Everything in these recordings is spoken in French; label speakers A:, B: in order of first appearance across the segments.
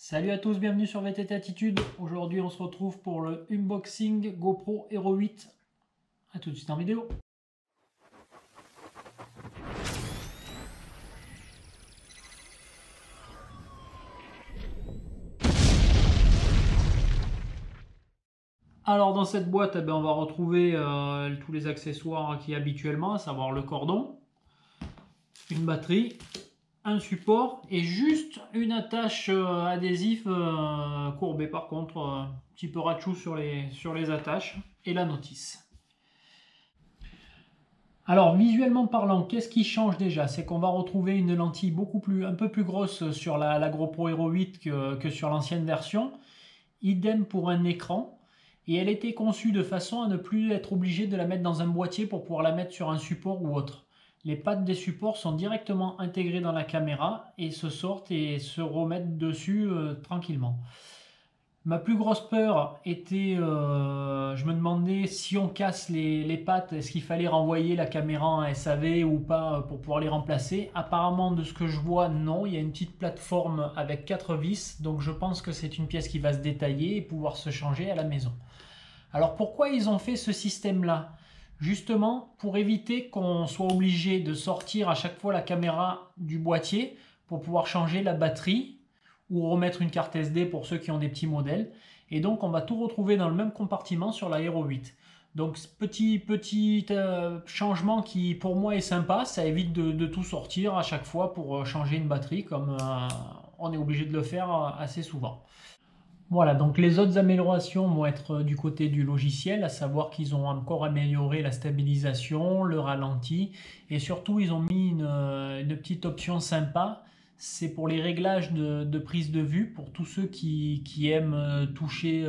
A: Salut à tous, bienvenue sur VTT Attitude. Aujourd'hui on se retrouve pour le unboxing GoPro Hero 8. A tout de suite en vidéo. Alors dans cette boîte, on va retrouver tous les accessoires qu'il y a habituellement, à savoir le cordon, une batterie, un support et juste une attache adhésif courbée par contre, un petit peu ratchou sur les attaches et la notice. Alors visuellement parlant, qu'est-ce qui change déjà? C'est qu'on va retrouver une lentille un peu plus grosse sur la GoPro Hero 8 que sur l'ancienne version. Idem pour un écran. Et elle était conçue de façon à ne plus être obligé de la mettre dans un boîtier pour pouvoir la mettre sur un support ou autre. Les pattes des supports sont directement intégrées dans la caméra et se sortent et se remettent dessus tranquillement. Ma plus grosse peur était, je me demandais si on casse les pattes, est-ce qu'il fallait renvoyer la caméra en SAV ou pas pour pouvoir les remplacer. Apparemment de ce que je vois, non, il y a une petite plateforme avec 4 vis, donc je pense que c'est une pièce qui va se détailler et pouvoir se changer à la maison. Alors pourquoi ils ont fait ce système-là? Justement pour éviter qu'on soit obligé de sortir à chaque fois la caméra du boîtier pour pouvoir changer la batterie ou remettre une carte SD pour ceux qui ont des petits modèles. Et donc on va tout retrouver dans le même compartiment sur la Hero 8. Donc petit changement qui pour moi est sympa, ça évite de tout sortir à chaque fois pour changer une batterie comme on est obligé de le faire assez souvent. Voilà, donc les autres améliorations vont être du côté du logiciel, à savoir qu'ils ont encore amélioré la stabilisation, le ralenti, et surtout ils ont mis une petite option sympa, c'est pour les réglages de prise de vue, pour tous ceux qui aiment toucher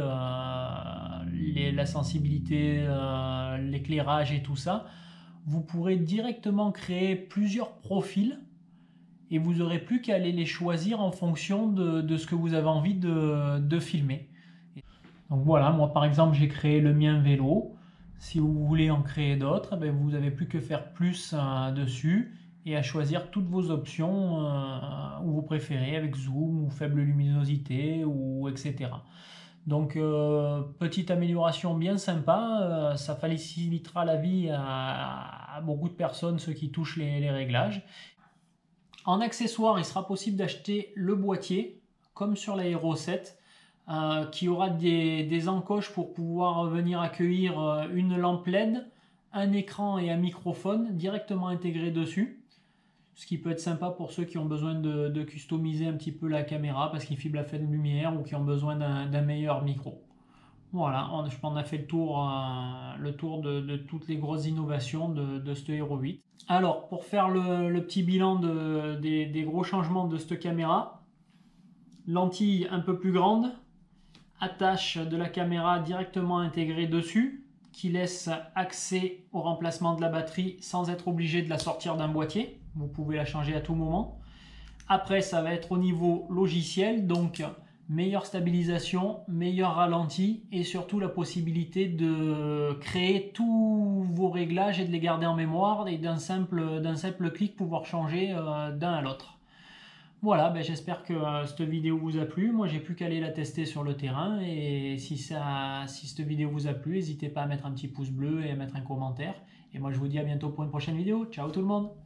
A: la sensibilité, l'éclairage et tout ça. Vous pourrez directement créer plusieurs profils et vous n'aurez plus qu'à aller les choisir en fonction de ce que vous avez envie de filmer. Donc voilà, moi par exemple j'ai créé le mien vélo. Si vous voulez en créer d'autres, vous n'avez plus que faire plus dessus et à choisir toutes vos options où vous préférez, avec zoom ou faible luminosité ou etc. Donc petite amélioration bien sympa, ça facilitera la vie à beaucoup de personnes, ceux qui touchent les réglages. En accessoire, il sera possible d'acheter le boîtier, comme sur la Hero 7, qui aura des encoches pour pouvoir venir accueillir une lampe LED, un écran et un microphone directement intégrés dessus. Ce qui peut être sympa pour ceux qui ont besoin de customiser un petit peu la caméra parce qu'ils filment la faible lumière ou qui ont besoin d'un meilleur micro. Voilà, je pense qu'on a fait le tour de toutes les grosses innovations de ce Hero 8. Alors, pour faire le petit bilan des gros changements de cette caméra, lentille un peu plus grande, attache de la caméra directement intégrée dessus, qui laisse accès au remplacement de la batterie sans être obligé de la sortir d'un boîtier. Vous pouvez la changer à tout moment. Après, ça va être au niveau logiciel, donc meilleure stabilisation, meilleur ralenti et surtout la possibilité de créer tous vos réglages et de les garder en mémoire et d'un simple clic pouvoir changer d'un à l'autre. Voilà, j'espère que cette vidéo vous a plu. Moi, j'ai plus qu'à aller la tester sur le terrain et si cette vidéo vous a plu, n'hésitez pas à mettre un petit pouce bleu et à mettre un commentaire. Et moi, je vous dis à bientôt pour une prochaine vidéo. Ciao tout le monde!